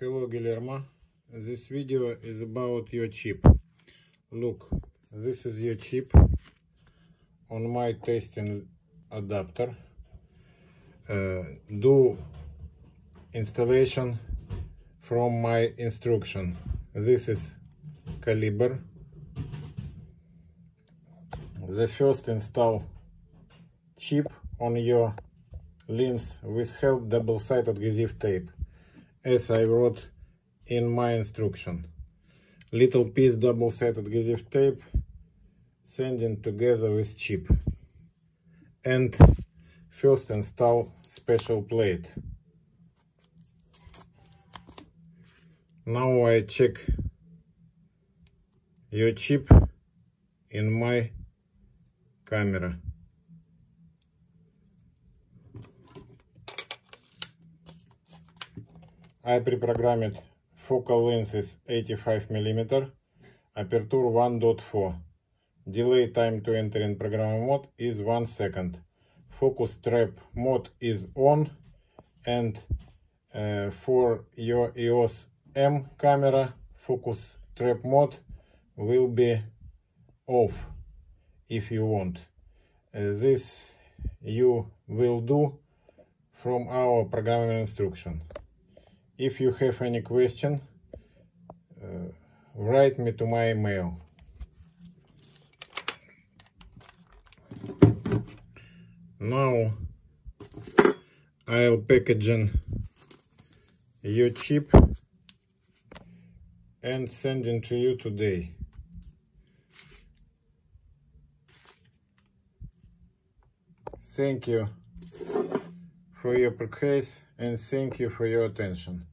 Hello Guillermo, this video is about your chip. Look, this is your chip on my testing adapter. Do installation from my instruction. This is caliber. The first install chip on your lens with help double-sided adhesive tape, as I wrote in my instruction. Little piece double-sided adhesive tape sanding together with chip. And first install special plate. Now I check your chip in my camera. I pre-programmed focal length is 85 mm, aperture 1.4. Delay time to enter in program mode is 1 second. Focus trap mode is on, and for your EOS M camera, focus trap mode will be off if you want. This you will do from our programming instruction. If you have any question, write me to my email. Now I'll packaging your chip and sending to you today. Thank you for your purchase and thank you for your attention.